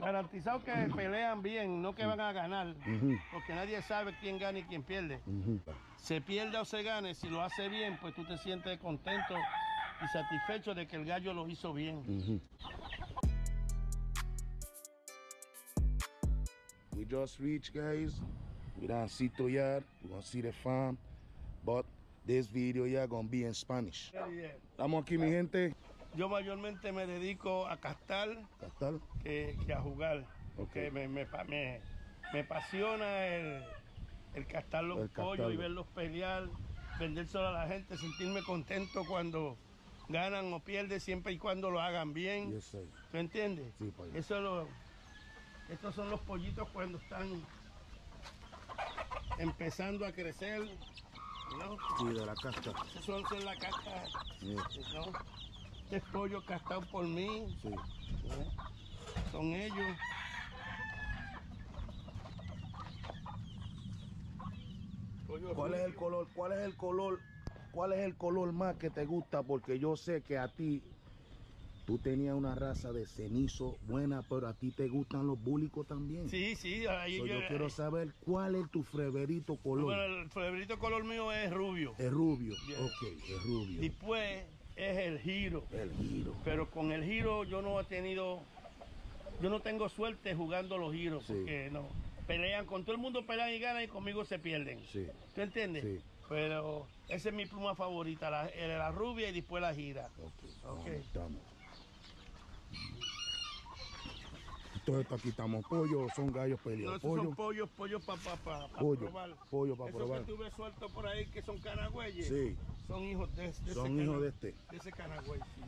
garantizado que pelean bien, no que van a ganar, porque nadie sabe quién gana y quién pierde. Se pierda o se gane, si lo hace bien, pues tú te sientes contento y satisfecho de que el gallo lo hizo bien. We just reached, guys. We don't see Toyar. We gonna see the farm, but this video ya gonna be in Spanish. Estamos aquí, mi gente. Yo mayormente me dedico a castar, que a jugar, porque me apasiona el castar los pollos y verlos pelear, vendérselo a la gente, sentirme contento cuando ganan o pierden, siempre y cuando lo hagan bien. Yes, sir. ¿Tú entiendes? Sí, payo. Estos son los pollitos cuando están empezando a crecer, ¿no? Sí, de la casta. Esos son la casta, Yes. ¿no? Este es pollo castado por mí. Sí. Son ellos. ¿Cuál es el color? ¿Cuál es el color? ¿Cuál es el color más que te gusta? Porque yo sé que a ti, tú tenías una raza de cenizo buena, pero a ti te gustan los búlicos también. Sí, sí. Yo quiero saber cuál es tu favorito color. Bueno, el favorito color mío es rubio. Es rubio. Yeah. Ok, es rubio. Después es el giro. El giro. Pero con el giro yo no tengo suerte jugando los giros, Sí. porque no. Pelean, con todo el mundo pelean y ganan y conmigo se pierden. Sí. ¿Tú entiendes? Sí. Pero esa es mi pluma favorita, la rubia y después la gira. Ok. Estamos. Entonces aquí estamos pollos, son gallos No, peleados. esos son pollos para probar. Pollo para Esos probar. que tuve sueltos por ahí que son canagüeyes. Sí. Son hijos de De ese canagüey, sí.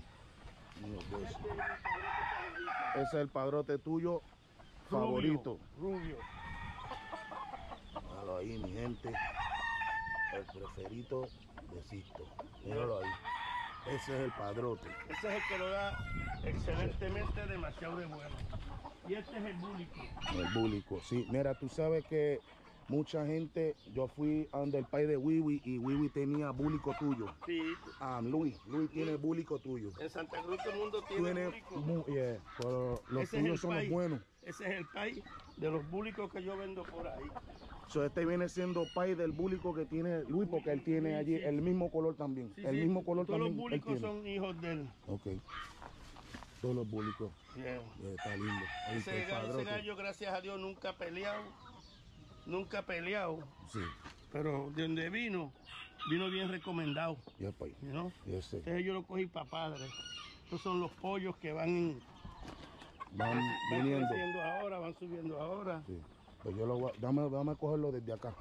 Ese es el padrote tuyo favorito. Rubio. Míralo ahí, mi gente. El preferido de Sisto. Míralo ahí. Ese es el padrote. Ese es el que lo da excelentemente, demasiado de bueno. Y este es el búlico. El búlico, sí. Mira, tú sabes que mucha gente, yo fui donde el país de Wiwi y Wiwi tenía búlico tuyo. Sí. Luis tiene búlico tuyo. En Santa Cruz todo el mundo tiene búlico. Pero los tuyos son los buenos. Ese es el país de los búlicos que yo vendo por ahí. So, este viene siendo país del búlico que tiene Luis, porque él tiene allí el mismo color también. Sí, el mismo color todos también. Los búlicos son hijos de él. Ok. Todos los búlicos. Yeah. Está lindo. Ese gallo, gracias a Dios, nunca ha peleado. Nunca ha peleado. Sí. Pero de donde vino bien recomendado. Ya, país. ¿No? Ese. Entonces yo lo cogí para padre. Estos son los pollos que van viniendo. creciendo ahora, van subiendo ahora. Sí. Pues yo lo voy dame cogerlo desde acá.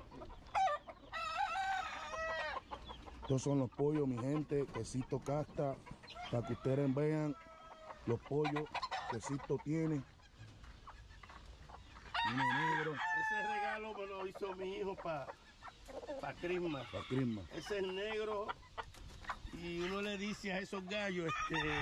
Estos son los pollos, mi gente, quesito casta, para que ustedes vean los pollos que Sisto tiene. Uno negro. Ese regalo me lo hizo mi hijo para Christmas. Para Christmas. Ese es negro y uno le dice a esos gallos,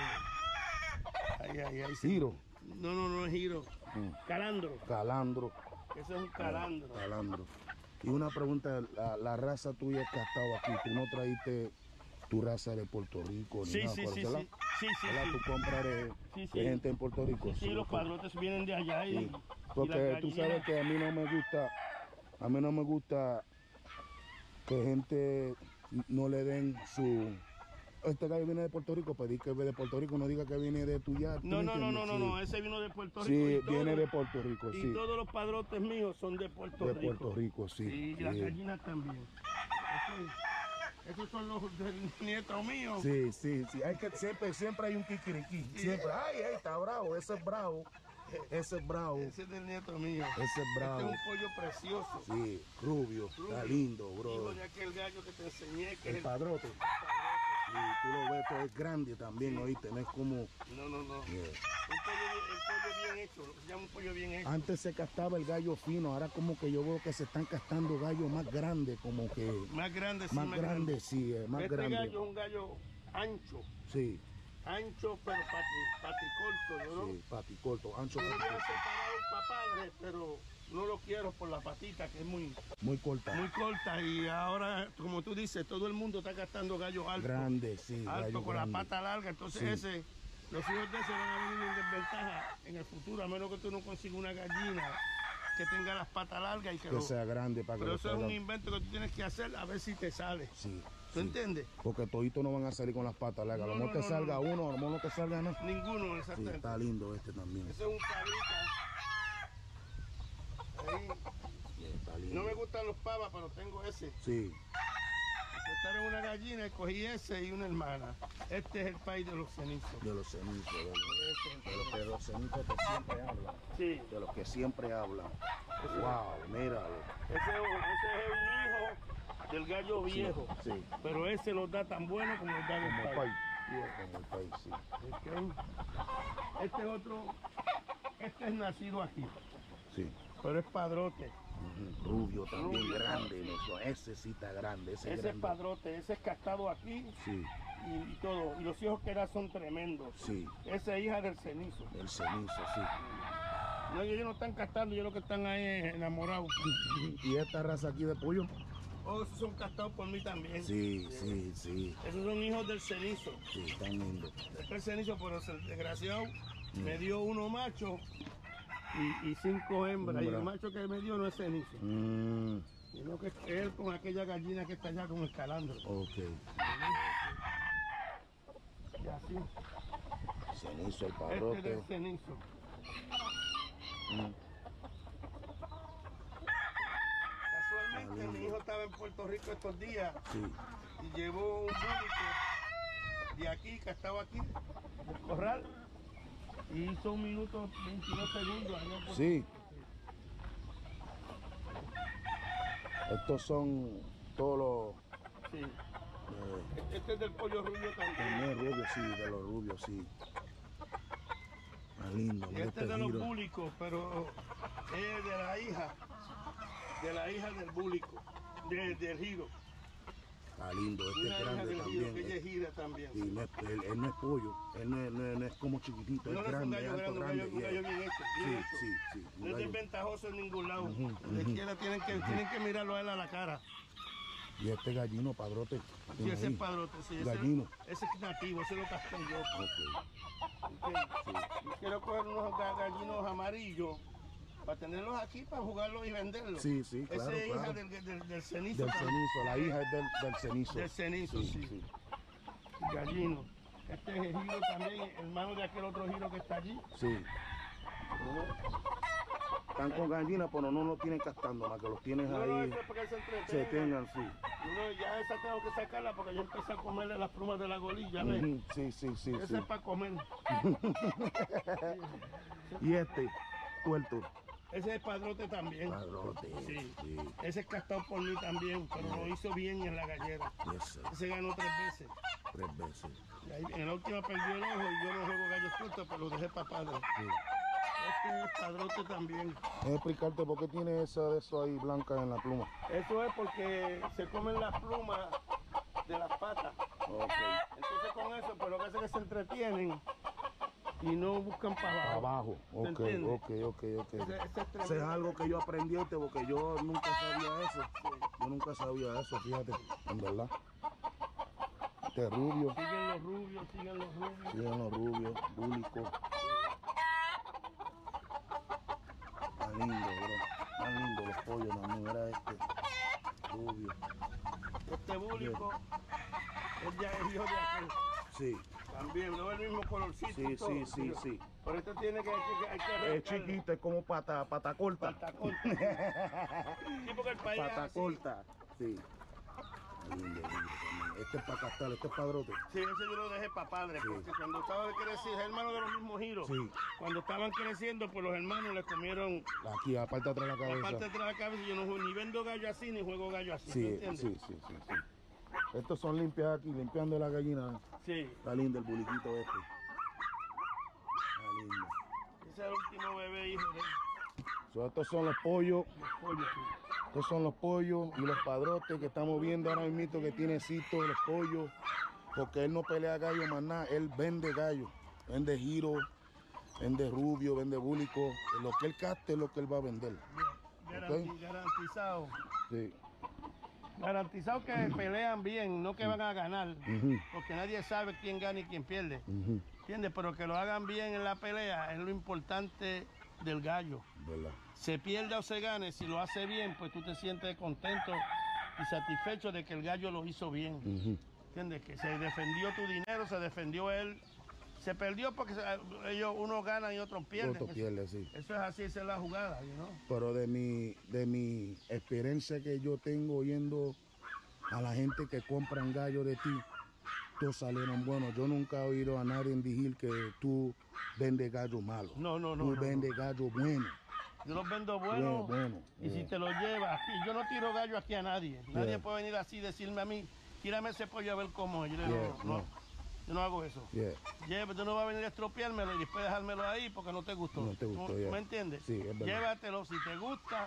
Giro. No es giro. Calandro. Calandro. Ese es un calandro. Calandro. Y una pregunta, la raza tuya que ha estado aquí, ¿tú no traíste tu raza de Puerto Rico? Sí. ¿Verdad? Tú compras de gente en Puerto Rico. Sí, los padrotes vienen de allá y porque tú sabes que a mí no me gusta que gente no le den su... Este gallo viene de Puerto Rico, pedí que de Puerto Rico, no diga que viene de tuya. No, ese vino de Puerto Rico. Sí, viene de Puerto Rico, sí. Y todos los padrotes míos son de Puerto Rico. De Puerto Rico, sí. Y las gallinas también. Esos son los del nieto mío. Sí. Hay que, siempre hay un kikiriquí. Siempre. Ay, está bravo, ese es bravo. Ese es bravo. Ese es del nieto mío. Ese es bravo. Este es un pollo precioso. Sí, rubio. Está lindo, bro. Hijo de aquel gallo que te enseñé. Que el padrote. Sí, tú lo ves, todo es grande también, ¿oíste? No es como... No. Yeah. Un pollo bien hecho, se llama un pollo bien hecho. Antes se castaba el gallo fino, ahora como que yo veo que se están castando gallos más grandes, como que... Más grandes, sí. Más grandes, sí, más este grande. Gallo es un gallo ancho. Sí. Ancho, pero paticorto, ¿no? Sí, paticorto, ancho. Yo lo había separado para padre, pero no lo quiero por la patita, que es muy corta. Muy corta, y ahora, como tú dices, todo el mundo está gastando gallos altos. Grande, sí. Alto, gallo con grande. la pata larga, entonces ese los hijos de ese van a venir en desventaja en el futuro, a menos que tú no consigas una gallina que tenga las patas largas y que sea grande para que pero eso es un invento que tú tienes que hacer a ver si te sale. Sí. ¿Tú entiendes? Porque toditos no van a salir con las patas largas. A lo mejor te salga uno, a lo mejor no te salga nada. Ninguno, exactamente. Sí, está lindo este también. Ese es un cabrita. Ahí. Está lindo. No me gustan los pavas, pero tengo ese. Sí. Estar en una gallina, escogí ese y una hermana. Este es el país de los cenizos. De los cenizos, de los cenizos que siempre hablan. Sí. De los que siempre hablan. Wow, míralo. Ese es un hijo del gallo viejo. Sí, sí. Pero ese los da tan bueno como los da el país. Como el país, sí. Okay. Este es otro. Este es nacido aquí. Sí. Pero es padrote. Rubio también, Rubio, grande. ¿No? Ese sí está grande. Ese es padrote, ese es castado aquí. Sí. Y todo. Y los hijos que da son tremendos. Sí. Esa es hija del cenizo. El cenizo, sí. No, ellos no están castando, ellos lo que están ahí es enamorados. ¿Y esta raza aquí de pollo? Oh, esos son castados por mí también. Sí, sí, sí. Esos son hijos del cenizo. Sí, están lindos. Este es el cenizo, pero el desgraciado me dio uno macho y 5 hembras. Y el macho que me dio no es cenizo. Sino que es él con aquella gallina que está allá con el calandro. Ok. Y así. Cenizo, el padrote. Este es el cenizo. Casualmente mi hijo estaba en Puerto Rico estos días y llevó un búlico de aquí, que estaba aquí, del corral, y hizo 1 minuto 22 segundos. Sí. Estos son todos los... Sí. Este es del pollo rubio también. También rubio, sí, de los rubios, sí. Más lindo. Y este es de los búlicos, pero es de la hija del búlico, del giro. Está lindo, este es grande también. Que ella es gira también. Sí, él no es pollo, él no es como chiquitito, No, es grande, es alto, grande. Un gallo bien hecho, bien hecho. Sí. No es desventajoso en ningún lado. Donde quiera tienen que mirarlo a él a la cara. Y este gallino padrote. Sí, ese es padrote, sí. Gallino. Ese es nativo, ese lo casté yo. Ok. Sí. Yo quiero coger unos gallinos amarillos para tenerlos aquí, para jugarlos y venderlos. Sí, claro. Esa es hija del cenizo. Del cenizo, la hija es del cenizo. Del cenizo, sí. Gallino. Este es el giro también, hermano de aquel otro giro que está allí. Sí. Están con gallinas, pero no los tienen castando, más que los tienes ahí. No, eso es porque se tengan, sí. Ya esa tengo que sacarla porque yo empecé a comerle las plumas de la golilla. Sí. Esa es para comer. Y este, tuerto. Ese es padrote también. Padrote. Sí. Ese es castado por mí también, pero lo hizo bien en la gallera. Ese ganó 3 veces. 3 veces. Y ahí, en la última perdió el ojo y yo no juego gallos sueltos, pero lo dejé para padre. Sí. Este es padrote también. Déjame explicarte por qué tiene esa de eso ahí blanca en la pluma. Eso es porque se comen las plumas de las patas. Okay. Entonces con eso, pero lo que hace es que se entretienen y no buscan para abajo. Ok. Eso es algo que yo aprendí porque yo nunca sabía eso. Yo nunca sabía eso, fíjate, en verdad. Este rubio. Siguen los rubios. Búlicos. Más lindo, bro. Más lindo los pollos también. Era este rubio. Este búlico es ya el hijo de aquel. Sí. También, no es el mismo colorcito. Sí. Pero este tiene hay que es chiquito, es como pata corta. Pata corta. Sí, porque el país pata es así. corta, sí. Lindo también. Este es para castar, este es padrote. Sí, ese yo lo dejé para padre, porque cuando estaba creciendo, hermano de los mismos giros. Sí. Cuando estaban creciendo, pues los hermanos les comieron aquí, aparte atrás de la cabeza. Aparte atrás de la cabeza, yo no ni vendo gallo así, ni juego gallo así. Sí. Estos son limpias aquí, limpiando la gallina. Sí. Está lindo el buliquito este. Está lindo. Ese es el último bebé hijo de él. Estos son los pollos. Los pollos, sí. Estos son los pollos y los padrotes que estamos viendo ahora mismo que tiene cito los pollos. Porque él no pelea gallo más nada, él vende gallo. Vende giro, vende rubio, vende búlico. Lo que él caste es lo que él va a vender. Garantizado. Sí. Garantizado que pelean bien, no que van a ganar, porque nadie sabe quién gana y quién pierde. ¿Entiendes? Pero que lo hagan bien en la pelea es lo importante del gallo. ¿Verdad? Se pierda o se gane, si lo hace bien, pues tú te sientes contento y satisfecho de que el gallo lo hizo bien. ¿Entiendes? Que se defendió tu dinero, se defendió él. Se perdió porque unos ganan y otros pierden. Otros pierden, sí. Eso es así, esa es la jugada, ¿no? Pero de mi experiencia que yo tengo oyendo a la gente que compran gallos de ti, todos salieron buenos. Yo nunca he oído a nadie decir que tú vendes gallos malos. No. Tú vendes gallos buenos. Yo los vendo buenos. Bueno, y si te lo llevas aquí, yo no tiro gallo aquí a nadie. Nadie puede venir así y decirme a mí, tírame ese pollo a ver cómo es. Yo le digo, yo no hago eso. Tú no vas a venir a estropeármelo y después dejármelo ahí porque no te gustó. No te gustó, ¿Tú me entiendes? Sí, es verdad. Llévatelo, si te gusta,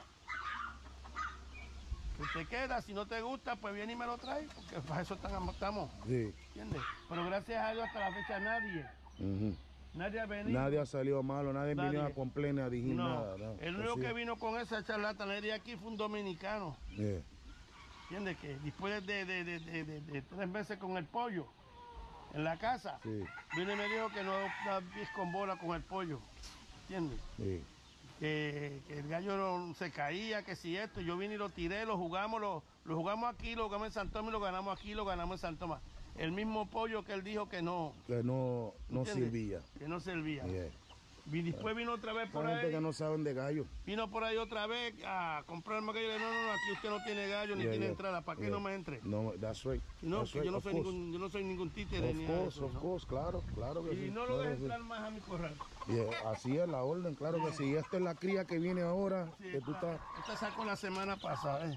que te queda. Si no te gusta, pues viene y me lo traes, porque para eso estamos. Sí. ¿Entiendes? Pero gracias a Dios hasta la fecha nadie. Nadie ha venido. Nadie ha salido malo, nadie vino a complain, a decir nada. No. El único que vino con esa charlatanería aquí fue un dominicano. ¿Entiendes? Que después de 3 meses con el pollo en la casa, vino y me dijo que no da pies con bola con el pollo. ¿Entiendes? Sí. Que el gallo no se caía, que si esto. Yo vine y lo tiré, lo jugamos aquí, lo jugamos en San Tomás y lo ganamos aquí, lo ganamos en San Tomás. El mismo pollo que él dijo que no servía. Que no servía. Y después vino otra vez por ahí. gente que no saben de gallo. Vino por ahí otra vez a comprarme gallo. No, aquí usted no tiene gallo ni tiene entrada. ¿Para qué no me entre? No, that's right. No, yo no soy ningún títere ni nada. Of course, claro que sí. Y no lo dejes entrar más a mi corral. Así es la orden, claro que sí. Esta es la cría que viene ahora. Que tú estás... Esta sacó la semana pasada,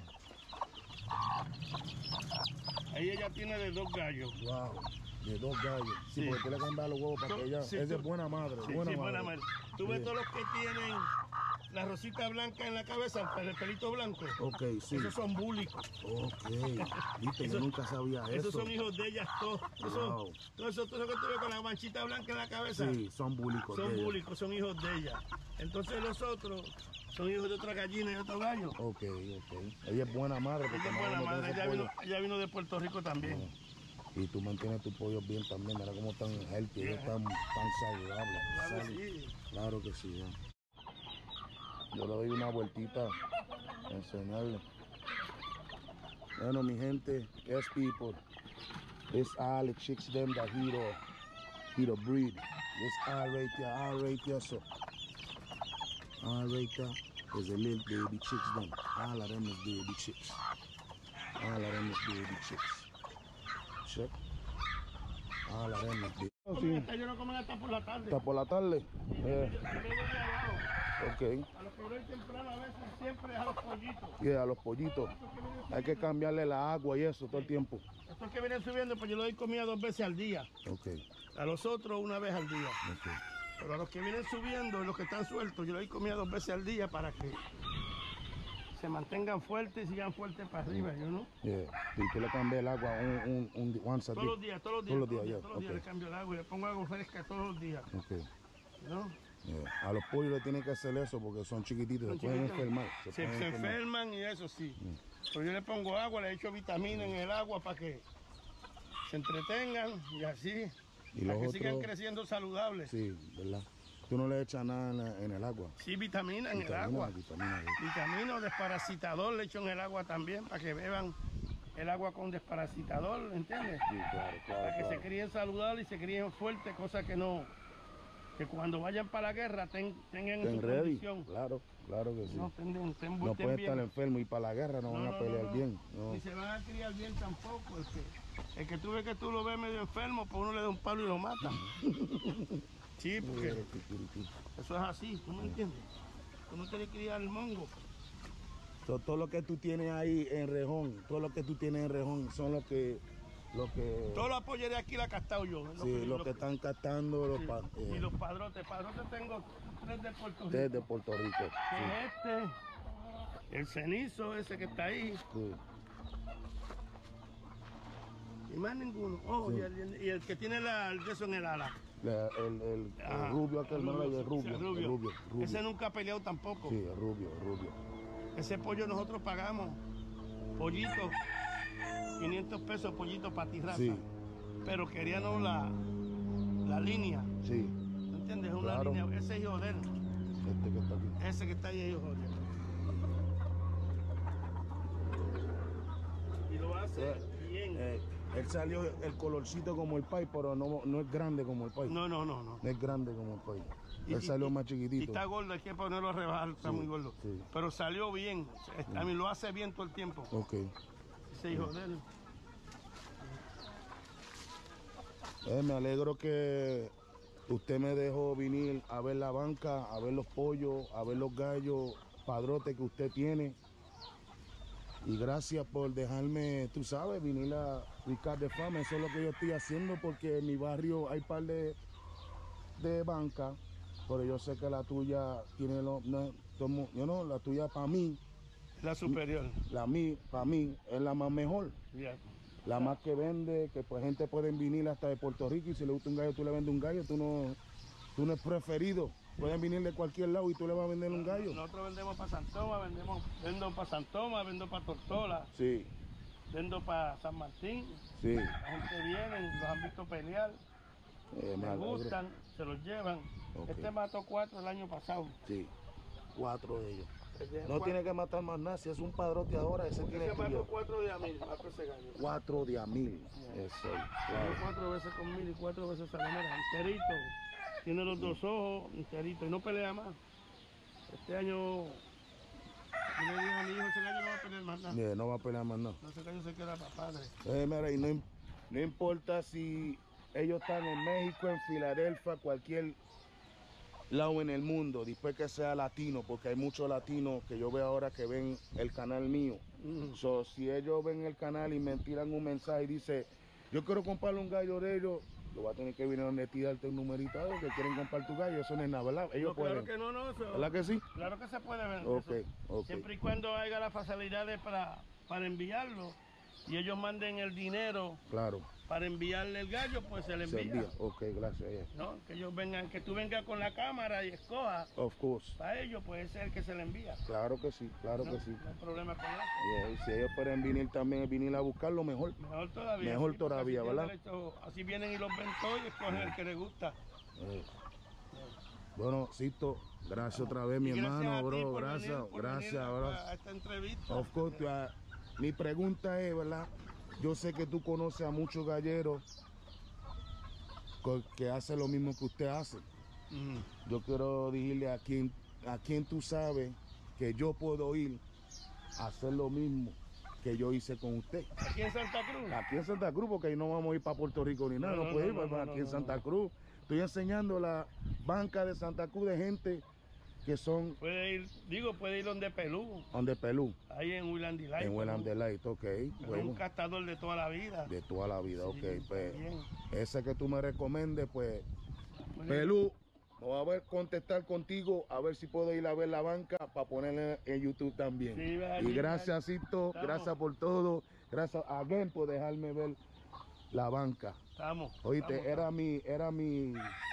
Ahí ella tiene de 2 gallos. Wow, de 2 gallos. Sí, porque tú le cambias los huevos para que ella... Esa es buena madre, buena madre. Tú ves todos los que tienen la rosita blanca en la cabeza, el pelito blanco. Ok, sí. Esos son búlicos. Ok, viste, yo nunca sabía eso. Esos son hijos de ellas todos. Wow. Todos esos que tú ves con la manchita blanca en la cabeza. Sí, son búlicos. Son búlicos, son hijos de ellas. Entonces los otros son hijos de otra gallina y de otro gallo. Ok. Ella es buena madre. Ella es buena madre, ella vino de Puerto Rico también. Y tú mantienes tus pollos bien también, mira cómo están healthy, ellos están saludables. Claro que sí. Yo le doy una vueltita a enseñarle. Bueno, mi gente, yes people, this all the chicks them that he the breed. This all right there, so. All right there is the little baby chicks them. All of them is baby chicks. Check. All of them is baby. Ellos no comen hasta por la tarde. ¿Hasta por la tarde? Ok. A los que ven temprano a veces siempre a los pollitos. A los pollitos. Hay que cambiarle la agua y eso todo el tiempo. Estos que vienen subiendo, pues yo le doy comida 2 veces al día. Ok. A los otros 1 vez al día. Ok. Pero a los que vienen subiendo y los que están sueltos, yo le doy comida 2 veces al día para que se mantengan fuertes y sigan fuertes para arriba, ¿no? Y tú le cambias el agua once a todos los días. Todos los días le cambio el agua y le pongo agua fresca todos los días. Ok. ¿No? A los pollos le tienen que hacer eso porque son chiquititos, se pueden enfermar. Se enferman y eso sí. Pero yo le pongo agua, le echo vitamina en el agua para que se entretengan y así, para que sigan creciendo saludables. Sí, ¿verdad? ¿Tú no le echas nada en el agua? Sí, vitamina en el agua. Vitamina o desparasitador le echo en el agua también para que beban el agua con desparasitador, ¿entiendes? Sí, claro. Para que se críen saludables y se críen fuertes, cosa que no... Que cuando vayan para la guerra tengan su condición. Claro que sí. No pueden estar enfermos y para la guerra no van a pelear bien. Ni se van a criar bien tampoco. El que tú ves que tú lo ves medio enfermo, pues uno le da un palo y lo mata. Sí, porque eso es así, ¿tú me entiendes? Tú no quieres criar el mongo. Todo lo que tú tienes ahí en Rejón, son los que... Todos los apoyos de aquí la he castado yo. Los que están castando. Y los padrotes. Padrotes tengo 3 de Puerto Rico. 3 de Puerto Rico. El cenizo ese que está ahí. Sí. Y más ninguno. Y el que tiene el yeso en el ala. El rubio aquel, el rubio. Ese nunca ha peleado tampoco. Sí, el rubio. Ese pollo nosotros pagamos. Pollito. 500 pesos pollito patiraza. Sí. Pero querían la línea. Sí. ¿Me entiendes? Es una Claro. línea. Ese es hijo de él. Este que está aquí. Ese que está ahí es hijo de él. Y lo hace bien. Él salió el colorcito como el pay, pero no es grande como el pay. No. No es grande como el pay. Él salió más chiquitito. Y está gordo, hay que ponerlo a rebajar, está muy gordo. Sí. Pero salió bien. A mí lo hace bien todo el tiempo. Ok. Ese hijo de él. Me alegro que usted me dejó venir a ver la banca, a ver los pollos, a ver los gallos, padrotes que usted tiene. Y gracias por dejarme, tú sabes, venir a Ricardo de Fama. Eso es lo que yo estoy haciendo porque en mi barrio hay un par de bancas, pero yo sé que la tuya tiene la tuya para mí. La superior. Para mí es la más mejor. Yeah. La más que vende, que pues gente puede venir hasta de Puerto Rico y si le gusta un gallo, tú le vendes un gallo, tú no es preferido. Pueden venir de cualquier lado y tú le vas a vender un gallo. Nosotros vendemos para San Tomás, vendo para San Tomás, vendo para Tortola, Sí, vendo para San Martín. sí. La gente viene, los han visto pelear, les gustan, se los llevan. Ok. Este mató 4 el año pasado. Sí, 4 de ellos. No Cuatro. tiene que matar más nada, si es un padrote ahora, ese tiene Ese mató tuyo. 4 de a 1000, mató ese gallo. 4 de a 1000. Eso, claro. 4 veces con 1000 y 4 veces salamera, enterito. Tiene los 2 ojos, enterito, y no pelea más. Este año, yo le dije a mi hijo, ese gallo no va a pelear más nada. No va a pelear más nada. No, ese gallo se queda para padre. Mira, y no importa si ellos están en México, en Filadelfia, cualquier lado en el mundo, después que sea latino, porque hay muchos latinos que yo veo ahora que ven el canal mío. So, si ellos ven el canal y me tiran un mensaje y dice, yo quiero comprarle un gallo de ellos, yo voy a tener que venir a donde ti darte un numerito a ellos que quieren comprar tu gallo, eso no es nada, ¿verdad? Ellos No, pueden. claro que no, eso, ¿Verdad que sí? claro que se puede ver. Ok, eso. ok. Siempre y cuando haya las facilidades para enviarlo y ellos manden el dinero Claro, para enviarle el gallo, pues se le se envía. envía. Ok, gracias. Yeah. ¿No? Que ellos vengan, que tú vengas con la cámara y escojas. Of course. Para ellos puede ser el que se le envía. Claro que sí, claro No, que sí. no hay problema con eso. Yeah, y si ellos pueden venir también, venir a buscarlo, mejor. Mejor todavía. Mejor sí, porque todavía, así ¿verdad? tienen derecho, así vienen y los ven todos y escogen el que les gusta. Bueno, Sisto, gracias otra vez, mi Y gracias hermano, a ti bro. por Gracias, venir, por gracias, venir bro. a esta entrevista. Of course, mi pregunta es, ¿verdad? Yo sé que tú conoces a muchos galleros que hacen lo mismo que usted hace. Yo quiero decirle a quien tú sabes que yo puedo ir a hacer lo mismo que yo hice con usted. Aquí en Santa Cruz. Aquí en Santa Cruz, porque ahí no vamos a ir para Puerto Rico ni nada, no puede ir, aquí en Santa Cruz. Estoy enseñando la banca de Santa Cruz de gente que son... Puede ir donde Pelú. Donde Pelú. Ahí en Willand Delight. En Willand Delight, ok. Un castador de toda la vida. De toda la vida, Sí, ok. Pues, bien. ese que tú me recomiendes, pues, Pues, Pelú, voy a ver, contestar contigo, a ver si puedo ir a ver la banca para ponerla en YouTube también. Sí, y gracias, Sisto, Estamos. gracias por todo. Gracias a Ben por dejarme ver la banca. Estamos. Oíste, estamos. era mi...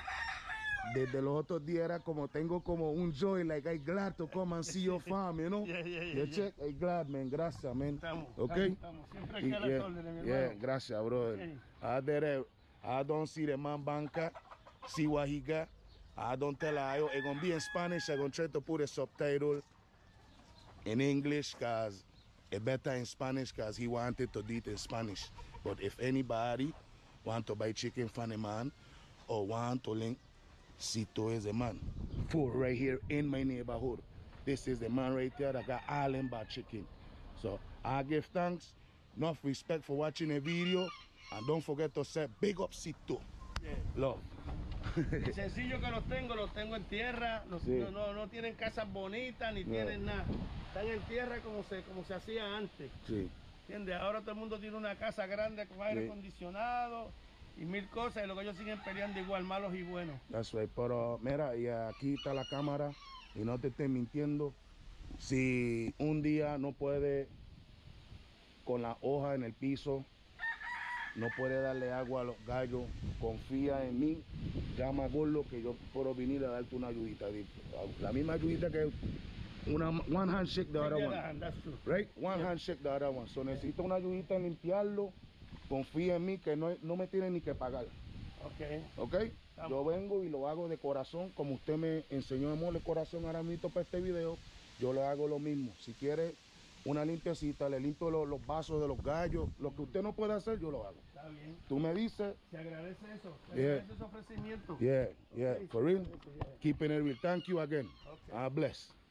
Desde los otros días era como, tengo como un joy, like, I'm glad to come and see your farm, you know? Yeah. Check, I'm glad, man, gracias, man. Estamos. Ok? Estamos. Siempre hay que las órdenes, mi hermano. Gracias, brother. Okay. I don't see the man banca, see what he got. I don't tell her, it's going to be in Spanish, I'm going to try to put a subtitle in English, because it's better in Spanish, because he wanted to do it in Spanish. But if anybody want to buy chicken from the man, or want to link, Sito is the man. For right here in my neighborhood. This is the man right there that got Allen Bar Chicken. So I give thanks, enough respect for watching the video, and don't forget to say big up Sito. Yeah. Love. Sencillo que los tengo en tierra, Sí. no tienen casas bonitas ni tienen nada. Están en tierra como se hacía antes. Sí. ¿Entiendes? Ahora todo el mundo tiene una casa grande con aire acondicionado y 1000 cosas, y lo que ellos siguen peleando igual, malos y buenos. That's right. Pero mira, y aquí está la cámara y no te estoy mintiendo. Si un día no puede con la hoja en el piso, no puede darle agua a los gallos, confía en mí, llama a Gordo que yo puedo venir a darte una ayudita. La misma ayudita que one handshake the other one. Hand, that's true. Right? One handshake the other one. So necesito una ayudita en limpiarlo. Confía en mí que no me tiene ni que pagar. Ok. Yo vengo y lo hago de corazón, como usted me enseñó a moler corazón ahora mismo para este video. Yo le hago lo mismo. Si quiere una limpiecita, le limpio los vasos de los gallos. Lo que usted no puede hacer, yo lo hago. Está bien. Tú me dices. Se agradece eso. Se agradece ese ofrecimiento. Yeah. For real. Keeping it real. Thank you again. God bless.